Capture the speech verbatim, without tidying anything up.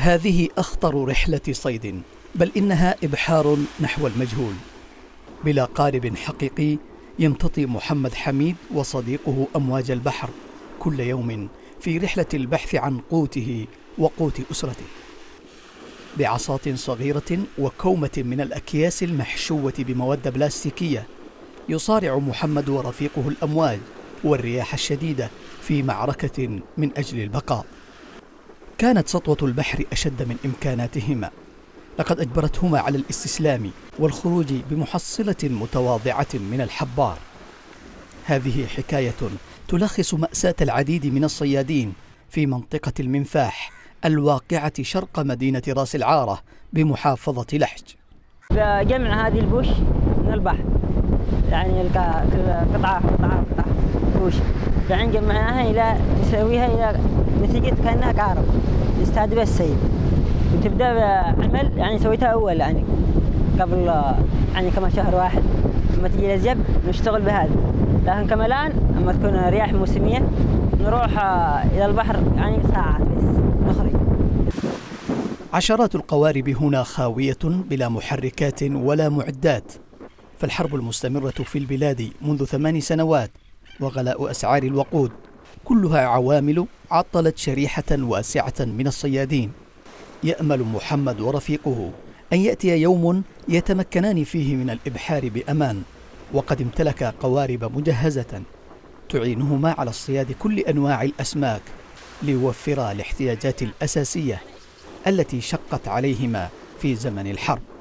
هذه أخطر رحلة صيد، بل إنها إبحار نحو المجهول. بلا قارب حقيقي يمتطي محمد حميد وصديقه أمواج البحر كل يوم في رحلة البحث عن قوته وقوت أسرته. بعصاة صغيرة وكومة من الأكياس المحشوة بمواد بلاستيكية يصارع محمد ورفيقه الأمواج والرياح الشديدة في معركة من أجل البقاء. كانت سطوة البحر أشد من إمكاناتهما، لقد أجبرتهما على الاستسلام والخروج بمحصلة متواضعة من الحبار. هذه حكاية تلخص مأساة العديد من الصيادين في منطقة المنفاح الواقعة شرق مدينة راس العارة بمحافظة لحج. جمع هذه البوش من البحر، يعني قطعة قطعة قطعة بوش، بعدين جمعناها إلى نسويها إلى نتيجة كأنها قارب نستعد بها الصيد. وتبدأ بعمل يعني سويتها أول يعني قبل يعني كمان شهر واحد، لما تجي الجب نشتغل بهذا. لكن كما الآن لما تكون رياح موسمية نروح إلى البحر يعني ساعات بس نخرج. عشرات القوارب هنا خاوية بلا محركات ولا معدات، فالحرب المستمرة في البلاد منذ ثمان سنوات وغلاء أسعار الوقود كلها عوامل عطلت شريحة واسعة من الصيادين. يأمل محمد ورفيقه أن يأتي يوم يتمكنان فيه من الإبحار بأمان، وقد امتلك قوارب مجهزة تعينهما على اصطياد كل أنواع الأسماك ليوفرا الاحتياجات الأساسية التي شقت عليهما في زمن الحرب.